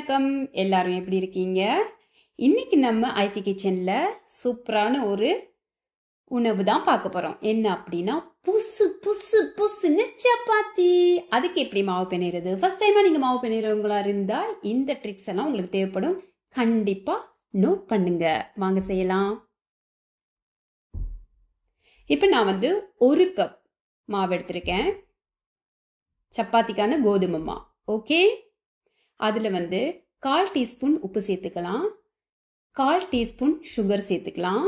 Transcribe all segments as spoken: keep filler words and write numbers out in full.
வணக்கம் எல்லாரும் எப்படி இருக்கீங்க? இன்னைக்கு நம்ம ஐடி கிச்சன்ல சூப்பரான ஒரு உணவு தான் பார்க்க போறோம். என்ன அப்படின்னா புசு புசு புசுன்னு சப்பாத்தி. அதுக்கு எப்படி மாவு பிணைறது? ஃபர்ஸ்ட் டைமா நீங்க மாவு பிணைறவங்களா இருந்தா இந்த ட்ரிக்ஸ் எல்லாம் உங்களுக்கு தேவைப்படும். கண்டிப்பா நோட் பண்ணுங்க. வாங்க செய்யலாம். இப்போ நான் வந்து ஒரு கப் மாவு எடுத்திருக்கேன். சப்பாத்திக்கான கோதுமை மாவு. ஓகே, அதுல வந்து கால் டீஸ்பூன் உப்பு சேர்த்துக்கலாம், கால் டீஸ்பூன் சுகர் சேர்த்துக்கலாம்.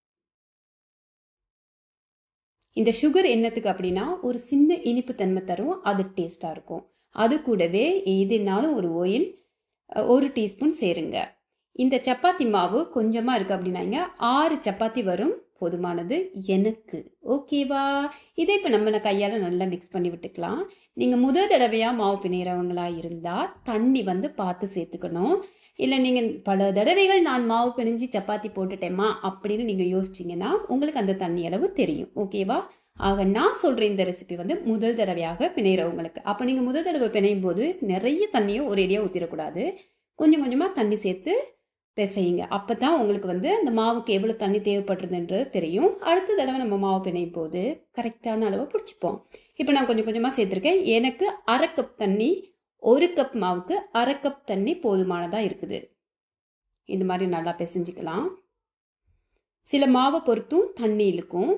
இந்த சுகர் என்னத்துக்கு அப்படின்னா ஒரு சின்ன இனிப்பு தன்மை தரும், அது டேஸ்டா இருக்கும். அது கூடவே எதுனாலும் ஒரு ஆயில் ஒரு டீஸ்பூன் சேருங்க. இந்த சப்பாத்தி மாவு கொஞ்சமா இருக்கு அப்படின்னாங்க ஆறு சப்பாத்தி வரும், போதுமானது எனக்கு. ஓகேவா? இதை இப்போ நம்ம கையால் நல்லா மிக்ஸ் பண்ணி விட்டுக்கலாம். நீங்கள் முதல் தடவையாக மாவு பிணைகிறவங்களா இருந்தால் தண்ணி வந்து பார்த்து சேர்த்துக்கணும். இல்லை நீங்கள் பல தடவைகள் நான் மாவு பிணைஞ்சி சப்பாத்தி போட்டுட்டேம்மா அப்படின்னு நீங்கள் யோசிச்சிங்கன்னா உங்களுக்கு அந்த தண்ணி அளவு தெரியும். ஓகேவா? ஆக நான் சொல்கிற இந்த ரெசிபி வந்து முதல் தடவையாக பிணைகிறவங்களுக்கு. அப்போ நீங்கள் முதல் தடவை பிணையும் போது நிறைய தண்ணியை ஒரேடியாக ஊற்றிடக்கூடாது. கொஞ்சம் கொஞ்சமாக தண்ணி சேர்த்து பிசையுங்க. அப்போ தான் உங்களுக்கு வந்து அந்த மாவுக்கு எவ்வளோ தண்ணி தேவைப்படுறதுன்றது தெரியும். அடுத்த தடவை நம்ம மாவு பிணையும் போது கரெக்டான அளவை பிடிச்சிப்போம். இப்போ நான் கொஞ்சம் கொஞ்சமாக சேர்த்துருக்கேன். எனக்கு அரை கப் தண்ணி, ஒரு கப் மாவுக்கு அரை கப் தண்ணி போதுமானதாக இருக்குது. இந்த மாதிரி நல்லா பிசைஞ்சிக்கலாம். சில மாவை பொறுத்தும் தண்ணி இழுக்கும்.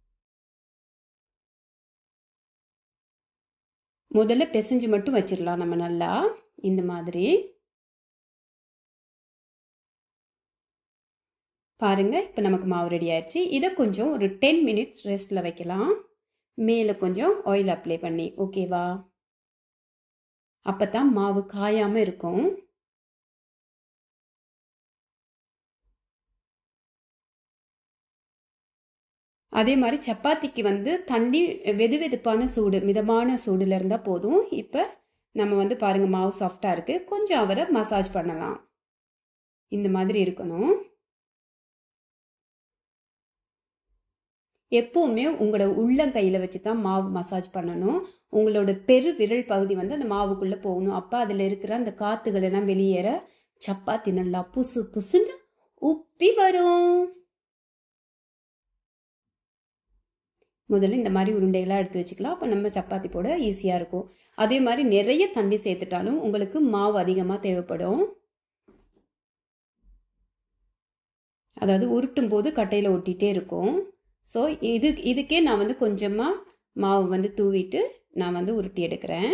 முதல்ல பிசைஞ்சு மட்டும் வச்சிடலாம் நம்ம நல்லா இந்த மாதிரி. பாருங்க, இப்போ நமக்கு மாவு ரெடி ஆயிடுச்சு. இதை கொஞ்சம் ஒரு டென் மினிட்ஸ் ரெஸ்ட்ல வைக்கலாம், மேலே கொஞ்சம் ஆயில் அப்ளை பண்ணி. ஓகேவா? அப்பதான் மாவு காயாம இருக்கும். அதே மாதிரி சப்பாத்திக்கு வந்து தண்ணி வெது வெதுப்பான சூடு, மிதமான சூடுல இருந்தா போதும். இப்போ நம்ம வந்து பாருங்க மாவு சாஃப்டா இருக்கு. கொஞ்சம் அவரை மசாஜ் பண்ணலாம். இந்த மாதிரி இருக்கணும். எப்பவுமே உங்களோட உள்ளங்கையில் வச்சு தான் மாவு மசாஜ் பண்ணணும். உங்களோட பெரு விரல் பகுதி வந்து அந்த மாவுக்குள்ளே போகணும். அப்போ அதில் இருக்கிற அந்த காற்றுகள் எல்லாம் வெளியேற சப்பாத்தி நல்லா புசு புசுன்னு உப்பி வரும். முதல்ல இந்த மாதிரி உருண்டைகளாக எடுத்து வச்சுக்கலாம். அப்போ நம்ம சப்பாத்தி போட ஈஸியாக இருக்கும். அதே மாதிரி நிறைய தண்ணி சேர்த்துட்டாலும் உங்களுக்கு மாவு அதிகமாக தேவைப்படும். அதாவது உருட்டும் போது கட்டையில் ஒட்டிகிட்டே இருக்கும். ஸோ இது இதுக்கே நான் வந்து கொஞ்சமாக மாவு வந்து தூவிட்டு நான் வந்து உருட்டி எடுக்கிறேன்.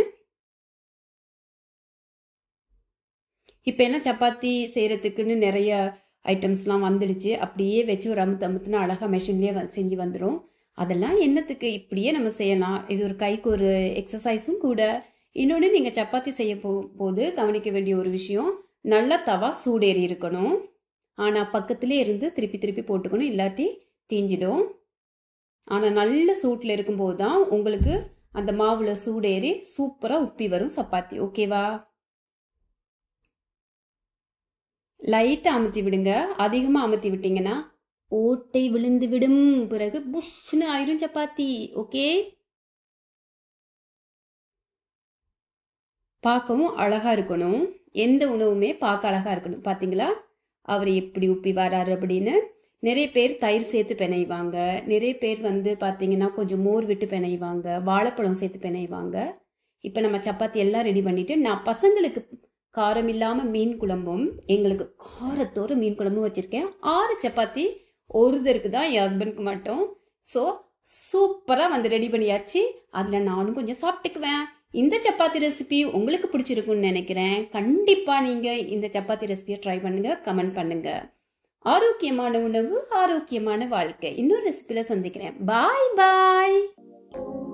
இப்போ என்ன சப்பாத்தி செய்கிறதுக்குன்னு நிறைய ஐட்டம்ஸ்லாம் வந்துடுச்சு. அப்படியே வச்சு ஒரு அமுத்து அமுத்துனா அழகாக மெஷின்லேயே செஞ்சு வந்துடும். அதெல்லாம் என்னத்துக்கு, இப்படியே நம்ம செய்யலாம். இது ஒரு கைக்கு ஒரு எக்ஸசைஸும் கூட. இன்னொன்று, நீங்கள் சப்பாத்தி செய்ய போ போது கவனிக்க வேண்டிய ஒரு விஷயம், நல்லா தவா சூடேறி இருக்கணும். ஆனால் பக்கத்துலேயே இருந்து திருப்பி திருப்பி போட்டுக்கணும், இல்லாட்டி தீஞ்சிடும். ஆனால் நல்ல சூட்டில் இருக்கும்போது தான் உங்களுக்கு அந்த மாவுல சூடேறி சூப்பராக உப்பி வரும் சப்பாத்தி. ஓகேவா? லைட்டாக அமுத்தி விடுங்க. அதிகமாக அமுத்தி விட்டீங்கன்னா ஓட்டை விழுந்து விடும். பிறகு புஷ்னு ஆயிரும் சப்பாத்தி. ஓகே? பார்க்கவும் அழகா இருக்கணும். எந்த உணவுமே பார்க்க அழகா இருக்கணும். பார்த்தீங்களா அவர் எப்படி உப்பி வராரு அப்படின்னு. நிறைய பேர் தயிர் சேர்த்து பிணைவாங்க, நிறைய பேர் வந்து பார்த்தீங்கன்னா கொஞ்சம் மோர் விட்டு பிணைவாங்க, வாழைப்பழம் சேர்த்து பிணைவாங்க. இப்போ நம்ம சப்பாத்தி எல்லாம் ரெடி பண்ணிட்டு நான் பசங்களுக்கு காரம் இல்லாமல் மீன் குழம்பும் எங்களுக்கு காரத்தோடு மீன் குழம்பும் வச்சுருக்கேன். ஆறு சப்பாத்தி ஒருத்தருக்கு தான், என் ஹஸ்பண்டுக்கு மட்டும். ஸோ சூப்பராக வந்து ரெடி பண்ணியாச்சு. அதில் நானும் கொஞ்சம் சாப்பிட்டுக்குவேன். இந்த சப்பாத்தி ரெசிபி உங்களுக்கு பிடிச்சிருக்குன்னு நினைக்கிறேன். கண்டிப்பாக நீங்கள் இந்த சப்பாத்தி ரெசிபியை ட்ரை பண்ணுங்கள், கமெண்ட் பண்ணுங்கள். ஆரோக்கியமான உணவு, ஆரோக்கியமான வாழ்க்கை. இன்னொரு ரெசிபியில் சந்திக்கிறேன். பாய் பாய்.